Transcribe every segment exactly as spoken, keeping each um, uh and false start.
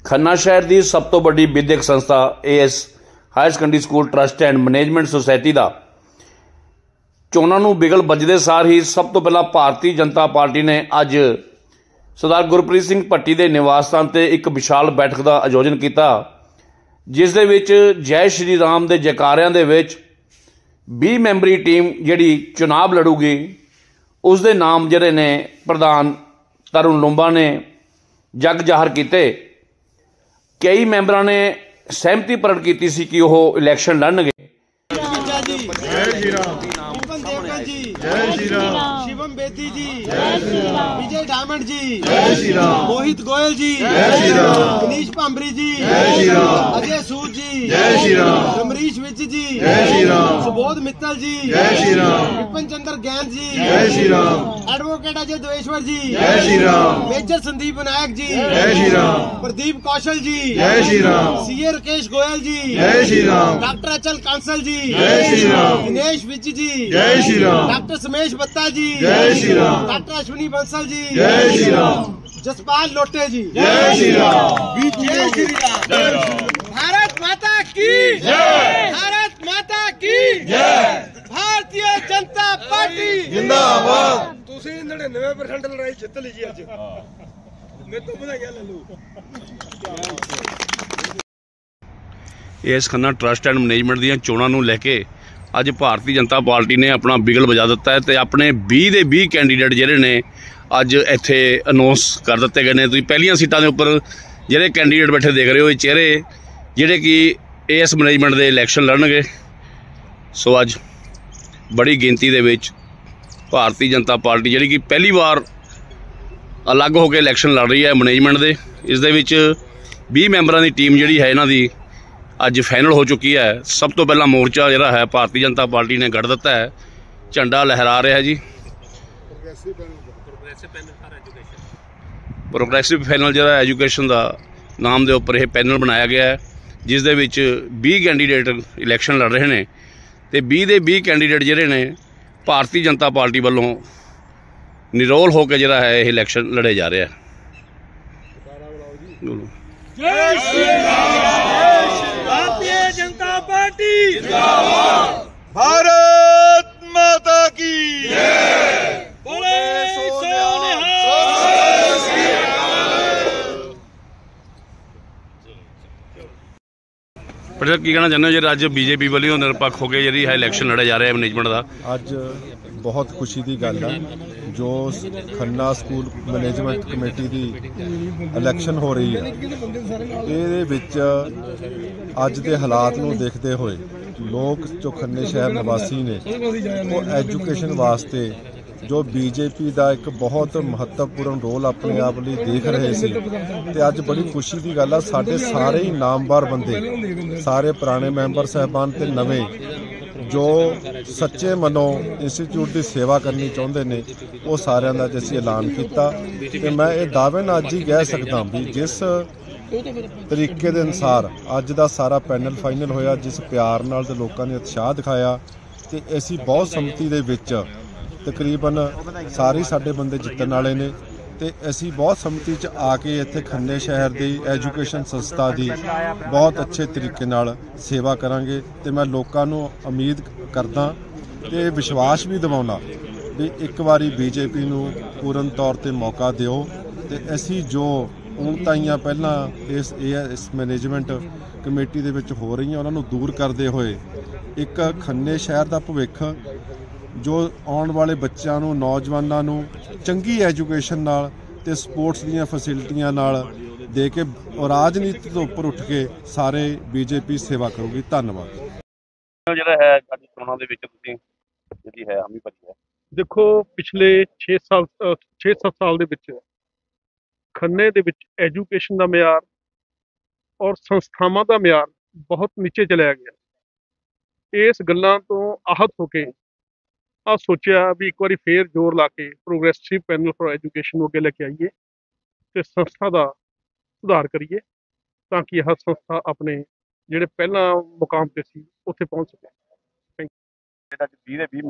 खन्ना शहर की सब तो बड़ी विद्यक संस्था A S higher secondary school trust and management society का चोणां नूं बिगल बजदे सार ही सब तो पहला भारतीय जनता पार्टी ने अज सरदार गुरप्रीत सिंह भट्टी के निवास स्थान पर एक विशाल बैठक का आयोजन किया, जिस दे विच जय श्री राम के जयकारियां दे विच बीस मैंबरी टीम जिहड़ी चुनाव लड़ूगी उस दे नाम जिहड़े ने प्रधान तरुण लुंबा ने जग जाहिर किए। कई मैंबरां ने सहमति प्रगट की सी कि वह इलैक्शन लड़नगे। जय श्री राम जी, जय श्री राम शिवम बेदी जी, जय श्री राम विजय डायमंड जी, जय श्री राम मोहित गोयल जी, जय श्री राम मनीष भांबरी जी, जय श्री राम अजय सूद जी, जय श्री राम रमरीश विज जी, जय श्री राम सुबोध मित्तल जी, जय श्री राम विपिन चंद्र गैन जी, जय श्री राम एडवोकेट अजय द्वेश्वर जी, जय श्री राम मेजर संदीप विनायक जी, जय श्री राम प्रदीप कौशल जी, जय श्री राम सीए राकेश गोयल जी, जय श्री राम डॉक्टर अचल कांसल जी, जय श्री राम दिनेश विज जी, जय श्री राम डॉक्टर समेश बत्ता जी, जय श्री राम डॉक्टर अश्विनी बंसल जी, जय श्री राम जसपाल लोटे जी, जय श्री राम जय श्री राम भारत माता की जय, भारत माता की जय, भारतीय जनता पार्टी जिंदाबाद। ਤੁਸੀਂ निन्यानवे परसेंट लड़ाई जित ली जी अज मैं तो बधाइयां ले लूं। इस खन्ना ट्रस्ट एंड मैनेजमेंट दी चोणां नूं लैके अज भारतीय जनता पार्टी ने अपना बिगल बजा दिता है तो अपने बीस के बीस कैंडीडेट जिहड़े ने अज इत्थे अनाउंस कर दिते गए ने। तुसीं पहलियां सीटां दे उपर जिहड़े कैंडीडेट बैठे देख रहे हो, ये चेहरे जिहड़े कि इस मैनेजमेंट दे इलैक्शन लड़नगे। सो अज बड़ी गिनती दे विच भारतीय जनता पार्टी जिहड़ी कि पहली बार अलग होकर इलैक्शन लड़ रही है मैनेजमेंट दे, इस दे विच बीस मैंबरां दी टीम जिहड़ी है इन्हां दी अज फाइनल हो चुकी है। सब तो पहला मोर्चा जिहड़ा है भारतीय जनता पार्टी ने गढ़ दिता है, झंडा लहरा रहा है जी। प्रोग्रेसिव पैनल जिहड़ा एजुकेशन का नाम के उपर यह पैनल बनाया गया है, जिस दे विच बीस कैंडीडेट इलैक्शन लड़ रहे हैं तो बीस के बीस कैंडीडेट जिहड़े ने भारतीय जनता पार्टी वालों निरोल होकर जिहड़ा है यह इलैक्शन लड़े जा रहा है। भारतीय जनता पार्टी जिंदाबाद, भारत माता की जय, बोले पर की कहना चाहते हो जो अज बीजेपी वालों निरपक्ष होकर जी है इलैक्शन लड़े जा रहे हैं मैनेजमेंट का? अज बहुत खुशी की गल है जो खन्ना स्कूल मैनेजमेंट कमेटी की इलैक्शन हो रही है। ये विच अज के हालात को देखते हुए लोग जो खन्ने शहर निवासी ने वो एजुकेशन वास्ते जो बीजेपी का एक बहुत महत्वपूर्ण रोल अपने आप लिए देख रहे थे तो अज बड़ी खुशी की गल है साढ़े सारे ही नामवर बंदे सारे पुराने मैंबर साहबान ते नवे जो सच्चे मनों इंस्टीट्यूट की सेवा करनी चाहते हैं वो सारिਆਂ ਦਾ अज असीं ऐलान किया। तो मैं ये दावे नाल अज ही कह सकता भी जिस तरीके के अनुसार अज का सारा पैनल फाइनल होया, जिस प्यार नाल ते लोगों ने उत्साह दिखाया तो असीं बहुत सम्मति दे विच तकरीबन सारे साडे बंदे जितने वाले ने तो असी बहुत सम्मति च आके इत्थे खन्ने शहर की एजुकेशन संस्था की बहुत अच्छे तरीके नाल सेवा करांगे। तो मैं लोगों को उम्मीद करदा तो विश्वास भी दिवाउणा भी एक बारी बीजेपी नूं पूर्ण तौर पर मौका दिओ तो असी जो उणताइयां पहलां इस इस मैनेजमेंट कमेटी दे विच हो रही उन्होंने दूर करते हुए एक खन्ने शहर का भविख जो आने वाले बच्चों नूं नौजवानों नूं चंगी एजुकेशन नाल ते स्पोर्ट्स दीयां फैसिलिटियां नाल दे के राजनीति तो उपर उठ के सारे बीजेपी सेवा करूगी। धन्यवाद। देखो पिछले छे साल छे सत्त साल दे विच खन्ने दे विच एजुकेशन का म्यार और संस्थावां का म्यार बहुत नीचे चलिया गया। इस गल्लां तो आहत होके आ सोचा भी एक बार फिर जोर ला के प्रोग्रेसिव पैनल फॉर एजुकेशन अगे लेके आइए तो संस्था का सुधार करिए ताकि यह संस्था अपने जिहड़े पहला मुकाम पे सी उत्थे पहुंच सके। Thank you.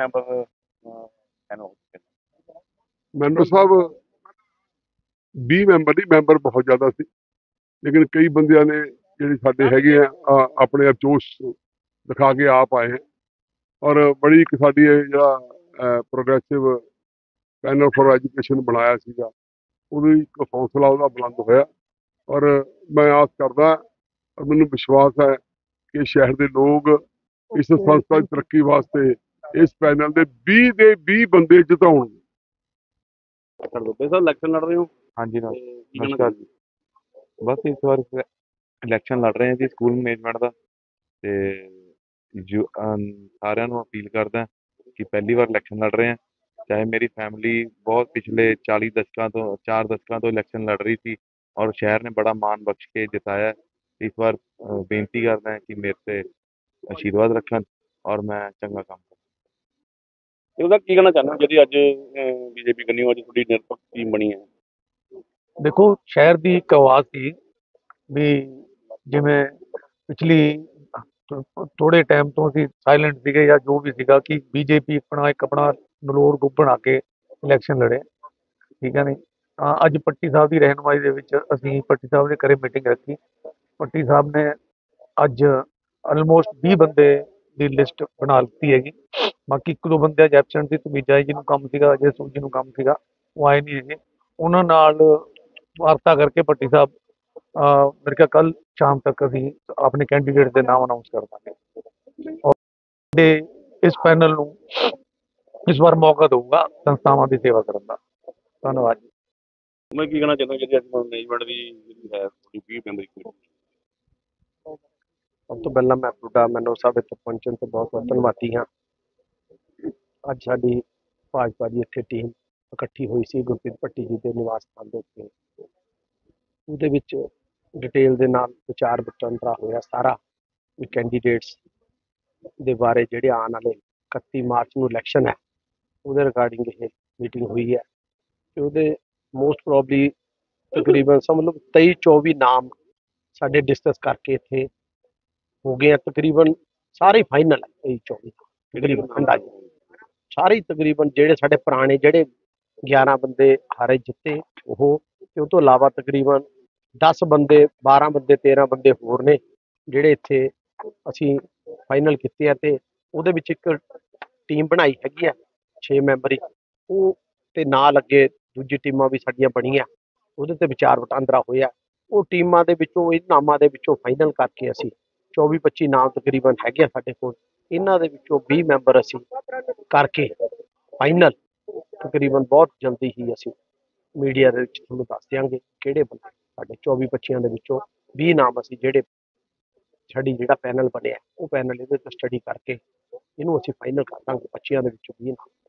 मैंबर साहब बीस मैंबर नहीं, मैंबर बहुत ज़्यादा सी, ਲੇਕਿਨ ਕਈ ਬੰਦਿਆਂ ਨੇ ਜਿਹੜੇ ਸਾਡੇ ਹੈਗੇ ਆ ਆ, ਆਪਣੇ ਆਪ ਜੋਸ਼ ਦਿਖਾ ਕੇ ਆਪ ਆਏ ਹੈ ਔਰ ਬੜੀ ਇੱਕ ਸਾਡੀ ਇਹ ਜਿਹੜਾ ਪ੍ਰੋਗਰੈਸਿਵ ਪੈਨਲ ਫॉर ਐਜੂਕੇਸ਼ਨ ਬਣਾਇਆ ਸੀਗਾ ਉਹਦੀ ਇੱਕ ਹੌਸਲਾ ਉਹਦਾ ਬੁਲੰਦ ਹੋਇਆ ਔਰ ਮੈਂ ਆਸ ਕਰਦਾ ਔਰ ਮੈਨੂੰ ਵਿਸ਼ਵਾਸ ਹੈ ਕਿ ਸ਼ਹਿਰ ਦੇ ਲੋਕ ਇਸ ਸੰਸਥਾ ਦੀ ਤਰੱਕੀ ਵਾਸਤੇ ਇਸ ਪੈਨਲ ਦੇ ਵੀਹ ਦੇ ਵੀਹ ਬੰਦੇ ਜਿਤਾਉਣਗੇ। ਸਰ ਇਲੈਕਸ਼ਨ ਲੜ ਰਹੇ ਹੋ? ਹਾਂਜੀ ਨਮਸਕਾਰ ਜੀ। ਬਸ ਇਸ ਵਾਰ ਇਲੈਕਸ਼ਨ ਲੜ ਰਹੇ ਹਾਂ ਜੀ ਸਕੂਲ ਮੈਨੇਜਮੈਂਟ ਦਾ, ਤੇ ਜੋ ਸਾਰਿਆਂ ਨੂੰ ਅਪੀਲ ਕਰਦਾ ਕਿ ਪਹਿਲੀ ਵਾਰ ਇਲੈਕਸ਼ਨ ਲੜ ਰਹੇ ਹਾਂ। ਚਾਹੇ ਮੇਰੀ ਫੈਮਿਲੀ ਬਹੁਤ ਪਿਛਲੇ ਚਾਲੀ ਦਸ਼ਕਾਂ ਤੋਂ ਚਾਰ ਦਸ਼ਕਾਂ ਤੋਂ ਇਲੈਕਸ਼ਨ ਲੜ ਰਹੀ ਸੀ ਔਰ ਸ਼ਹਿਰ ਨੇ ਬੜਾ ਮਾਣ ਬਖਸ਼ ਕੇ ਜਿਤਾਇਆ। ਇਸ ਵਾਰ ਬੇਨਤੀ ਕਰਦਾ ਹਾਂ ਕਿ ਮੇਰੇ ਤੇ ਆਸ਼ੀਰਵਾਦ ਰੱਖਣ ਔਰ ਮੈਂ ਚੰਗਾ ਕੰਮ ਕਰਾਂ। ਉਹਦਾ ਕੀ ਕਹਿਣਾ ਚਾਹੁੰਦੇ ਹੋ ਜਿਹੜੀ ਅੱਜ ਬੀਜੇਪੀ ਕਰਨੀ ਅੱਜ ਤੁਹਾਡੀ ਨਿਰਪੱਖ ਟੀਮ ਬਣੀ ਹੈ? ਦੇਖੋ, ਸ਼ਹਿਰ ਦੀ ਇੱਕ ਆਵਾਜ਼ ਸੀ ਵੀ ਜਿਵੇਂ ਪਿਛਲੀ ਥੋੜੇ ਟਾਈਮ ਤੋਂ ਅਸੀਂ ਸਾਇਲੈਂਟ ਸੀਗੇ ਜਾਂ ਜੋ ਵੀ ਸੀਗਾ ਕਿ ਬੀਜੇਪੀ ਆਪਣਾ ਇੱਕ ਆਪਣਾ ਬਲੋਰ ਗਰੁੱਪ ਬਣਾ ਕੇ ਇਲੈਕਸ਼ਨ ਲੜੇ, ਠੀਕ ਹੈ ਨਹੀਂ। ਤਾਂ ਅੱਜ ਪੱਟੀ ਸਾਹਿਬ ਦੀ ਰਹਿਨੁਮਾਈ ਦੇ ਵਿੱਚ ਅਸੀਂ ਪੱਟੀ ਸਾਹਿਬ ਦੇ ਘਰੇ ਮੀਟਿੰਗ ਰੱਖੀ। ਪੱਟੀ ਸਾਹਿਬ ਨੇ ਅੱਜ ਆਲਮੋਸਟ ਵੀਹ ਬੰਦੇ ਦੀ ਲਿਸਟ ਬਣਾ ਦਿੱਤੀ ਹੈਗੀ। ਬਾਕੀ ਇੱਕ ਦੋ ਬੰਦੇ ਅੱਜ ਐਬਸੈਂਟ ਸੀ, ਤਮੀਜਾ ਜੀ ਨੂੰ ਕੰਮ ਸੀਗਾ, ਅਜੇ ਸੂਜੀ ਨੂੰ ਕੰਮ ਸੀਗਾ, ਉਹ ਆਏ ਨਹੀਂ ਹੈਗੇ। ਉਹਨਾਂ ਨਾਲ ਵਾਰਤਾ ਕਰਕੇ ਪੱਟੀ ਸਾਹਿਬ ਮੇਰੇ ਖਿਆਲ ਕੱਲ ਸ਼ਾਮ ਤੱਕ ਅਸੀਂ ਆਪਣੇ ਕੈਂਡੀਡੇਟ ਦੇ ਨਾਮ ਅਨਾਉਂਸ ਕਰ ਦਾਂਗੇ ਔਰ ਦੇ ਇਸ ਪੈਨਲ ਨੂੰ ਇਸ ਵਾਰ ਮੌਕਾ ਦਊਗਾ ਸੰਸਥਾਵਾਂ ਦੀ ਸੇਵਾ ਕਰਨ ਦਾ। ਧੰਨਵਾਦ ਜੀ। ਮੈਂ ਕੀ ਕਹਿਣਾ ਚਾਹੁੰਦਾ ਜਿਹੜੀ ਅੱਜ ਮੈਨੇਜਮੈਂਟ ਦੀ ਜਿਹੜੀ ਹੈ ਤੁਹਾਡੀ ਵੀਹ ਮੈਂਬਰੀ ਕਮੇਟੀ? ਸਭ ਤੋਂ ਪਹਿਲਾਂ ਮੈਂ ਤੁਹਾਡਾ ਮੈਨੂੰ ਸਭ ਇੱਥੇ ਪਹੁੰਚਣ ਤੇ ਬਹੁਤ ਬਹੁਤ ਧੰਨਵਾਦੀ ਹਾਂ। ਅੱਜ ਸਾਡੀ ਭਾਜਪਾ ਦੀ ਇੱਥੇ ਟੀਮ ਇਕੱਠੀ ਹੋਈ ਸੀ ਗੁਰਪ੍ਰੀਤ ਭੱਟੀ ਜੀ ਦੇ ਨਿਵਾਸ ਸਥਾਨ ਦੇ ਉੱਤੇ। ਉਹਦੇ ਵਿੱਚ ਡਿਟੇਲ ਦੇ ਨਾਲ ਵਿਚਾਰ ਵਟਾਂਦਰਾ ਹੋਇਆ ਸਾਰਾ ਕੈਂਡੀਡੇਟਸ ਦੇ ਬਾਰੇ ਜਿਹੜੇ ਆਉਣ ਵਾਲੇ ਇਕੱਤੀ ਮਾਰਚ ਨੂੰ ਇਲੈਕਸ਼ਨ ਹੈ ਉਹਦੇ ਰਿਗਾਰਡਿੰਗ ਇਹ ਮੀਟਿੰਗ ਹੋਈ ਹੈ ਤੇ ਉਹਦੇ ਮੋਸਟ ਪ੍ਰੋਬਬਲੀ ਤਕਰੀਬਨ ਸਮਝ ਲਓ ਤੇਈ ਚੌਵੀ ਨਾਮ ਸਾਡੇ ਡਿਸਕਸ ਕਰਕੇ ਇੱਥੇ ਹੋ ਗਏ ਆ। ਤਕਰੀਬਨ ਸਾਰੇ ਫਾਈਨਲ ਹੈ ਤੇਈ ਚੌਵੀ ਤਕਰੀਬਨ ਅੰਦਾਜ਼ਾ ਸਾਰੇ ਤਕਰੀਬਨ ਜਿਹੜੇ ਸਾਡੇ ਪੁਰਾਣੇ ਜਿਹੜੇ ਗਿਆਰਾਂ ਬੰਦੇ ਹਾਰੇ ਜਿੱਤੇ ਉਹ ਤੇ ਉਹ ਤੋਂ ਇਲਾਵਾ ਤਕਰੀਬਨ ਦਸ ਬੰਦੇ ਬਾਰਾਂ ਬੰਦੇ ਤੇਰਾਂ ਬੰਦੇ ਹੋਰ ਨੇ ਜਿਹੜੇ ਇੱਥੇ ਅਸੀਂ ਫਾਈਨਲ ਕੀਤੇ ਆ ਤੇ ਉਹਦੇ ਵਿੱਚ ਇੱਕ ਟੀਮ ਬਣਾਈ ਹੈਗੀ ਆ ਛੇ ਮੈਂਬਰੀ ਉਹ ਤੇ ਨਾਲ ਅੱਗੇ ਦੂਜੀ ਟੀਮਾਂ ਵੀ ਸਾਡੀਆਂ ਬਣੀਆਂ ਉਹਦੇ ਤੇ ਵਿਚਾਰ ਵਟਾਂਦਰਾ ਹੋਇਆ। ਉਹ ਟੀਮਾਂ ਦੇ ਵਿੱਚੋਂ ਇਹ ਨਾਮਾਂ ਦੇ ਵਿੱਚੋਂ ਫਾਈਨਲ ਕਰਕੇ ਅਸੀਂ ਚੌਵੀ ਪੱਚੀ ਨਾਮ ਤਕਰੀਬਨ ਹੈਗੇ ਆ ਸਾਡੇ ਕੋਲ। ਇਹਨਾਂ ਦੇ ਵਿੱਚੋਂ ਵੀਹ ਮੈਂਬਰ ਅਸੀਂ ਕਰਕੇ ਫਾਈਨਲ ਤਕਰੀਬਨ ਬਹੁਤ ਜਲਦੀ ਹੀ ਅਸੀਂ ਮੀਡੀਆ ਦੇ ਵਿੱਚ ਤੁਹਾਨੂੰ ਦੱਸ ਦਿਆਂਗੇ ਕਿਹੜੇ ਬੰਦੇ ਸਾਡੇ ਚੌਵੀ ਪੱਚੀਆਂ ਦੇ ਵਿੱਚੋਂ ਵੀਹ ਨਾਮ ਅਸੀਂ ਜਿਹੜੇ ਸਾਡੀ ਜਿਹੜਾ ਪੈਨਲ ਬਣਿਆ ਉਹ ਪੈਨਲ ਇਹਦੇ ਤੇ ਸਟੱਡੀ ਕਰਕੇ ਇਹਨੂੰ ਅਸੀਂ ਫਾਈਨਲ ਕਰ ਦਾਂਗੇ ਪੱਚੀਆਂ ਦੇ ਵਿੱਚੋਂ ਵੀਹ ਨਾਮ।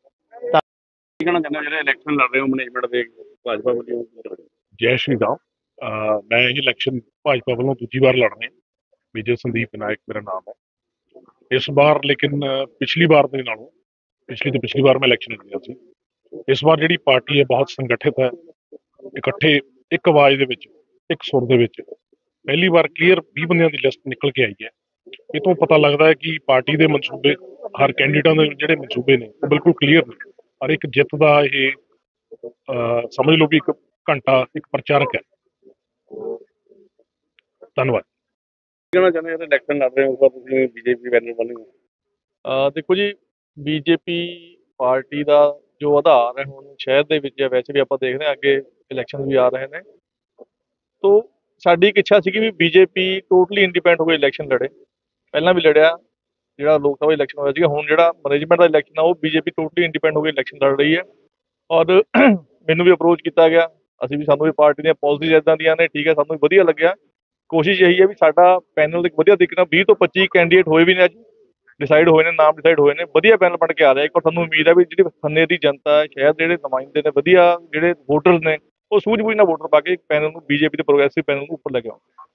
ਕੀ ਕਹਿਣਾ ਚਾਹੁੰਦੇ ਹੋ ਜਿਹੜੇ ਇਲੈਕਸ਼ਨ ਲੜ ਰਹੇ ਹੋ ਮੈਨੇਜਮੈਂਟ ਦੇ ਭਾਜਪਾ ਵੱਲੋਂ? ਜੈ ਸ਼੍ਰੀ ਰਾਮ। ਮੈਂ ਇਹ ਇਲੈਕਸ਼ਨ ਭਾਜਪਾ ਵੱਲੋਂ ਦੂਜੀ ਵਾਰ ਲੜ ਰਿਹਾ। ਵਿਜੇ ਸੰਦੀਪ ਵਿਨਾਇਕ ਮੇਰਾ ਨਾਮ ਹੈ। ਇਸ ਵਾਰ ਲੇਕਿਨ ਪਿਛਲੀ ਵਾਰ ਦੇ ਨਾਲੋਂ ਪਿਛਲੀ ਤੋਂ ਪਿਛਲੀ ਵਾਰ ਮੈਂ ਇਲੈਕਸ਼ਨ ਲੜਿਆ ਸੀ। ਇਸ ਵਾਰ ਜਿਹੜੀ ਪਾਰਟੀ ਹੈ ਬਹੁਤ ਸੰਗਠਿਤ ਹੈ, ਇਕੱਠੇ ਇੱਕ ਆਵਾਜ਼ ਦੇ ਵਿੱਚ ਇੱਕ ਸੁਰ ਦੇ ਵਿੱਚ ਪਹਿਲੀ ਵਾਰ ਕਲੀਅਰ ਵੀਹ ਬੰਦਿਆਂ ਦੀ ਲਿਸਟ ਨਿਕਲ ਕੇ ਆਈ ਹੈ। ਇਹ ਤੋਂ ਪਤਾ ਲੱਗਦਾ ਹੈ ਕਿ ਪਾਰਟੀ ਦੇ ਮਨਸੂਬੇ ਹਰ ਕੈਂਡੀਡੇਟਾਂ ਦੇ ਜਿਹੜੇ ਮਨਸੂਬੇ ਨੇ ਉਹ ਬਿਲਕੁਲ ਕਲੀਅਰ ਨੇ ਔਰ ਇੱਕ ਜਿੱਤ ਦਾ ਇਹ ਸਮਝ ਲਓ ਵੀ ਇੱਕ ਘੰਟਾ ਇੱਕ ਪ੍ਰਚਾਰਕ ਹੈ। ਧੰਨਵਾਦ। ਕਹਿਣਾ ਚਾਹੁੰਦੇ ਹੋ ਇਲੈਕਸ਼ਨ ਲੜ ਰਹੇ ਹੋ ਤੁਸੀਂ ਬੀਜੇਪੀ ਪੈਨਲ ਬਣੇ ਹੋ? ਦੇਖੋ ਜੀ, ਬੀਜੇਪੀ ਪਾਰਟੀ ਦਾ ਜੋ ਆਧਾਰ ਹੈ ਹੁਣ ਸ਼ਹਿਰ ਦੇ ਵਿੱਚ ਵੈਸੇ ਵੀ ਆਪਾਂ ਦੇਖਦੇ ਹਾਂ ਅੱਗੇ ਇਲੈਕਸ਼ਨ ਵੀ ਆ ਰਹੇ ਨੇ, ਤੋ ਸਾਡੀ ਇੱਕ ਇੱਛਾ ਸੀਗੀ ਵੀ ਬੀਜੇਪੀ ਟੋਟਲੀ ਇੰਡੀਪੈਂਡੈਂਟ ਹੋ ਕੇ ਇਲੈਕਸ਼ਨ ਲੜੇ। ਪਹਿਲਾਂ ਵੀ ਲੜਿਆ ਜਿਹੜਾ ਲੋਕ ਸਭਾ ਇਲੈਕਸ਼ਨ ਹੋਇਆ ਸੀਗਾ, ਹੁਣ ਜਿਹੜਾ ਮੈਨੇਜਮੈਂਟ ਦਾ ਇਲੈਕਸ਼ਨ ਆ ਉਹ ਬੀਜੇਪੀ ਟੋਟਲੀ ਇੰਡੀਪੈਂਡੈਂਟ ਹੋ ਕੇ ਇਲੈਕਸ਼ਨ ਲੜ ਰਹੀ ਹੈ ਔਰ ਮੈਨੂੰ ਵੀ ਅਪਰੋਚ ਕੀਤਾ ਗਿਆ। ਅਸੀਂ ਵੀ ਸਾਨੂੰ ਵੀ ਪਾਰਟੀ ਦੀਆਂ ਪੋਲਿਸੀਜ਼ ਇੱਦਾਂ ਦੀਆਂ ਨੇ, ਠੀਕ ਹੈ, ਸਾਨੂੰ ਵੀ ਵਧੀਆ ਲੱਗਿਆ। ਕੋਸ਼ਿਸ਼ ਇਹੀ ਹੈ ਵੀ ਸਾਡਾ ਪੈਨਲ ਇੱਕ ਵਧੀਆ ਤਰੀਕੇ ਨਾਲ ਵੀਹ ਤੋਂ ਪੱਚੀ ਕੈਂਡੀਡੇਟ ਹੋਏ ਵੀ ਨੇ, ਅੱਜ ਡਿਸਾਈਡ ਹੋਏ ਨੇ, ਨਾਮ ਡਿਸਾਈਡ ਹੋਏ ਨੇ, ਵਧੀਆ ਪੈਨਲ ਬਣ ਕੇ ਆ ਰਿਹਾ। ਇੱਕ ਵਾਰ ਸਾਨੂੰ ਉਮੀਦ ਹੈ ਵੀ ਜਿਹੜੀ ਖੰਨੇ ਦੀ ਜਨਤਾ ਹੈ, ਸ਼ਹਿਰ ਦੇ ਜਿਹੜੇ ਨੁਮਾਇੰਦੇ ਨੇ, ਵਧੀਆ ਜਿਹੜੇ ਵੋਟਰਸ ਨੇ, ਉਹ ਸੂਝ ਬੂਝ ਨਾਲ ਵੋਟਰ ਪਾ ਕੇ ਪੈਨਲ ਨੂੰ ਬੀਜੇਪੀ ਦੇ ਪ੍ਰੋਗਰੈਸਿਵ ਪੈਨਲ ਨੂੰ ਉੱਪਰ ਲੈ ਕੇ ਆਉਣ।